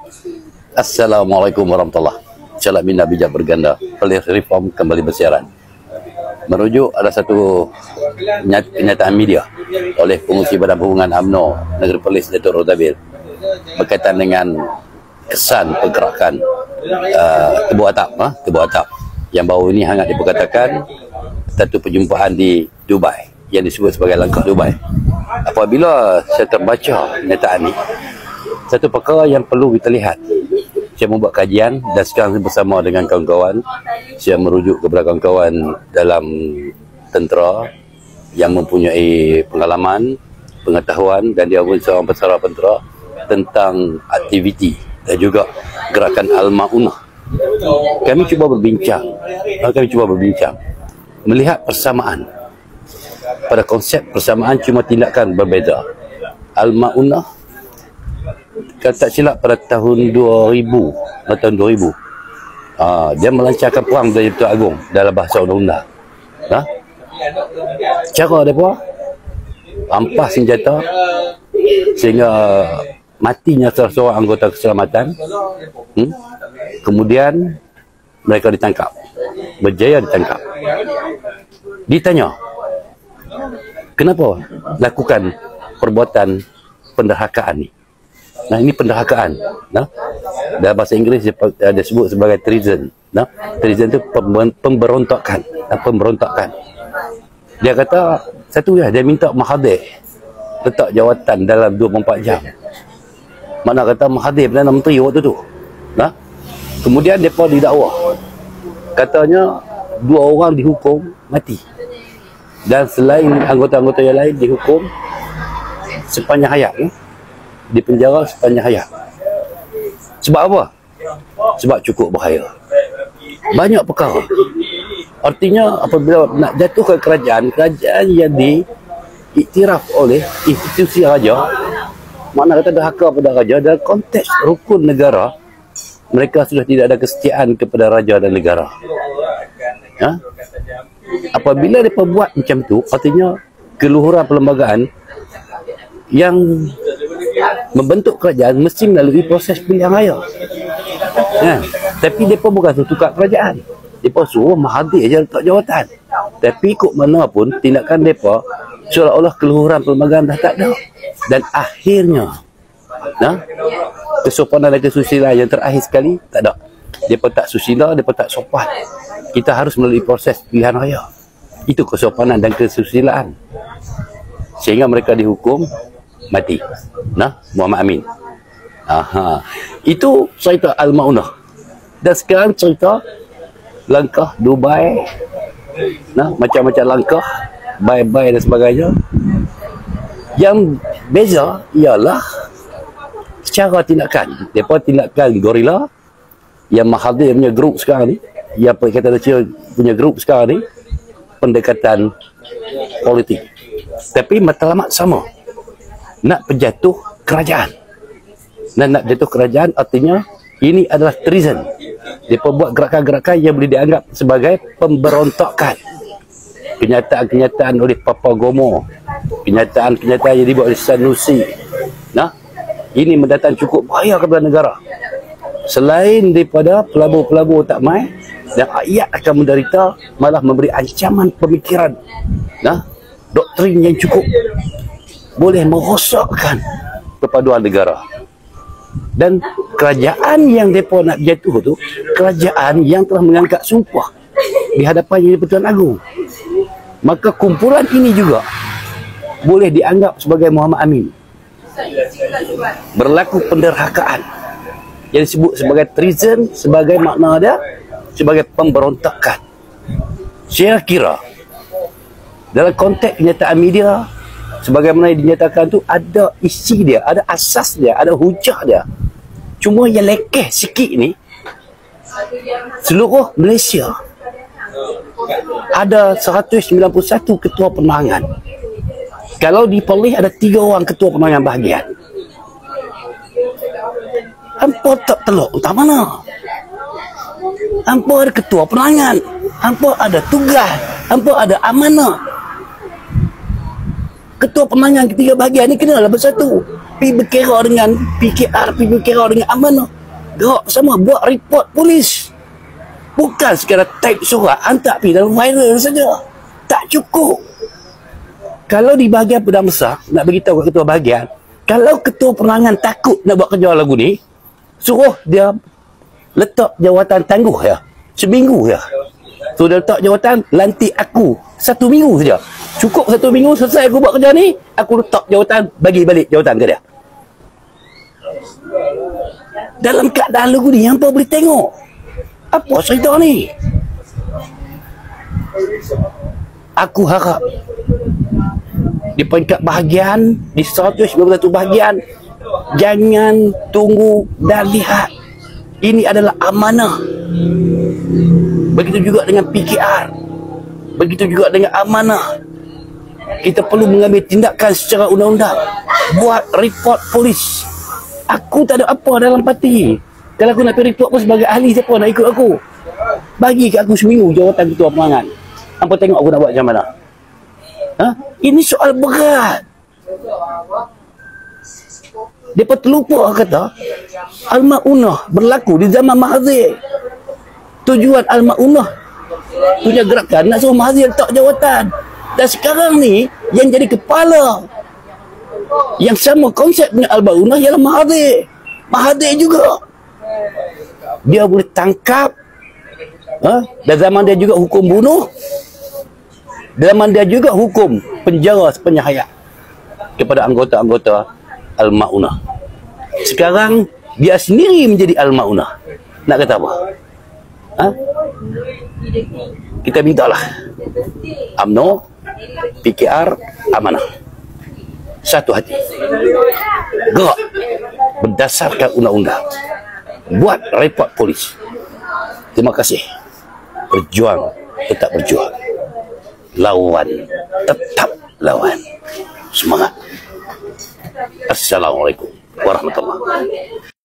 Assalamualaikum warahmatullahi wabarakatuh. Salam minna bijak berganda. Polis Reform kembali bersiaran. Merujuk ada satu kenyataan media oleh pengurusi Badan Perhubungan UMNO Negeri Perlis Datuk Rozabil berkaitan dengan kesan pergerakan Tebu Atap yang baru ini hangat diperkatakan satu perjumpaan di Dubai yang disebut sebagai langkah Dubai. Apabila saya terbaca kenyataan ini, satu perkara yang perlu kita lihat. Saya membuat kajian dan sekarang bersama dengan kawan-kawan saya merujuk kepada kawan-kawan dalam tentera yang mempunyai pengalaman, pengetahuan dan dia pun seorang pesara tentera tentang aktiviti dan juga gerakan Al-Ma'unah. Kami cuba berbincang melihat persamaan. Pada konsep persamaan cuma tindakan berbeza. Al-Ma'unah kalau tak silap pada tahun 2000 dia melancarkan perang dari Tuan Agong dalam bahasa undang-undang. Cara mereka ampas senjata sehingga matinya salah seorang anggota keselamatan. Kemudian mereka ditangkap, berjaya ditangkap. Ditanya, kenapa lakukan perbuatan penderhakaan ni? Nah, ini penderhakaan. Dalam bahasa Inggeris dia sebut sebagai treason. Treason itu pemberontakan. Dia kata satu dia minta Mahathir letak jawatan dalam 24 jam. Mana kata Mahathir Perdana Menteri waktu tu. Kemudian mereka didakwa. Katanya 2 orang dihukum mati. Dan selain anggota-anggota yang lain dihukum sepanjang hayat. Di penjara sepanjang hayat. Sebab apa? Sebab cukup bahaya. Banyak perkara. Artinya apabila nak jatuhkan kerajaan yang diiktiraf oleh institusi raja, mana kata derhaka pada raja, dalam konteks rukun negara, mereka sudah tidak ada kesetiaan kepada raja dan negara. Apabila mereka buat macam tu, artinya keluhuran perlembagaan yang membentuk kerajaan mesti melalui proses pilihan raya. Tapi mereka bukan tukar kerajaan. Mereka suruh Mahathir je letak jawatan. Tapi ikut mana pun tindakan mereka seolah-olah keluhuran perlembagaan dah tak ada. Dan akhirnya kesopanan dan kesusilaan yang terakhir sekali tak ada. Mereka tak susila, mereka tak sopan. Kita harus melalui proses pilihan raya. Itu kesopanan dan kesusilaan. Sehingga mereka dihukum mati. Muhammad Amin. Itu cerita Al-Ma'unah. Dan sekarang cerita langkah Dubai. Macam-macam langkah, bye-bye dan sebagainya. Yang beza ialah secara tindakan. Mereka tindakan gorila yang Mahathir punya grup sekarang ni, yang Perikatan Malaysia punya grup sekarang ni, pendekatan politik. Tapi matlamat sama. Nak penjatuh kerajaan. Dan nak jatuh kerajaan artinya ini adalah treason. Dia buat gerakan-gerakan yang boleh dianggap sebagai pemberontakan. Kenyataan-kenyataan oleh Papagomo, kenyataan-kenyataan yang dibuat oleh Sanusi. Ini mendatang cukup bahaya kepada negara. Selain daripada pelabur-pelabur tak mai, dan rakyat akan menderita, malah memberi ancaman pemikiran. Doktrin yang cukup boleh merosakkan perpaduan negara. Dan kerajaan yang mereka nak jatuh tu, kerajaan yang telah mengangkat sumpah di hadapan Yang di-Pertuan Agong. Maka kumpulan ini juga boleh dianggap sebagai Muhammad Amin. Berlaku penderhakaan yang disebut sebagai treason, sebagai makna dia sebagai pemberontakan. Saya kira dalam konteks kenyataan media sebagaimana yang dinyatakan tu, ada isi dia, ada asas dia, ada hujah dia. Cuma yang lekeh sikit ni, seluruh Malaysia ada 191 ketua penerangan. Kalau di Perlis ada 3 orang ketua penerangan bahagian. Hampa tak telok entah mana. Hampa ada ketua penerangan, hampa ada tugas, hampa ada amanah. Ketua penerangan ketiga bahagian ni kenalah bersatu. Pergi berkira dengan PKR, pergi berkira dengan amanah. Gerak sama buat report polis. Bukan sekadar type surat hantar pergi dalam viral saja. Tak cukup. Kalau di bahagian Perdana Besar nak beritahu ketua bahagian, kalau ketua penerangan takut nak buat kerja lagu ni, suruh dia letak jawatan tangguh ya. Seminggu ya. So dia letak jawatan lantik aku 1 minggu saja. Cukup 1 minggu selesai aku buat kerja ni, aku letak jawatan, bagi balik jawatan ke dia. Dalam keadaan lagu ni, hampa boleh tengok apa cerita ni. Aku harap di peringkat bahagian, di 191 bahagian, jangan tunggu dan lihat. Ini adalah amanah. Begitu juga dengan PKR. Begitu juga dengan amanah. Kita perlu mengambil tindakan secara undang-undang. Buat report polis. Aku tak ada apa dalam parti. Kalau aku nak pergi report pun sebagai ahli, siapa nak ikut aku? Bagi ke aku seminggu jawatan ketua penerangan. Hampa tengok aku nak buat macam mana. Ha? Ini soal berat. Mereka terlupa kata Al-Ma'unah berlaku di zaman Mahathir. Tujuan Al-Ma'unah punya gerakan nak suruh Mahathir letak jawatan. Dan sekarang ni yang jadi kepala yang sama konsep dengan Al-Ma'unah ialah Mahathir. Mahathir juga dia boleh tangkap, dan zaman dia juga hukum bunuh, zaman dia juga hukum penjara sepanjang hayat kepada anggota-anggota Al-Ma'unah. Sekarang dia sendiri menjadi Al-Ma'unah. Nak kata apa? Kita mintalah UMNO, PKR, amanah, satu hati, gerak berdasarkan undang-undang, buat report polis. Terima kasih. Berjuang, tetap berjuang. Lawan, tetap lawan. Semangat. Assalamualaikum warahmatullahi wabarakatuh.